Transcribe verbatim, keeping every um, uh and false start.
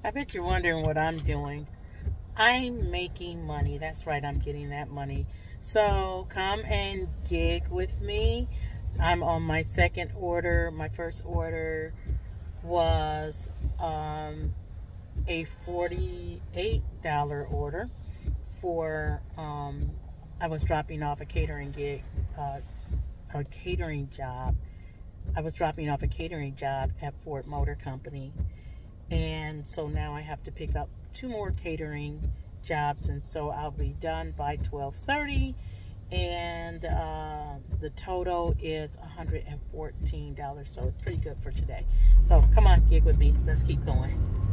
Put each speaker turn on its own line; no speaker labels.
I bet you're wondering what I'm doing. I'm making money. That's right, I'm getting that money. So come and gig with me. I'm on my second order. My first order was um, a forty-eight dollar order for, um, I was dropping off a catering gig, uh, a catering job. I was dropping off a catering job at Ford Motor Company. And so now I have to pick up two more catering jobs, and so I'll be done by twelve thirty, and uh, the total is one hundred fourteen dollars, so it's pretty good for today. So come on, gig with me. Let's keep going.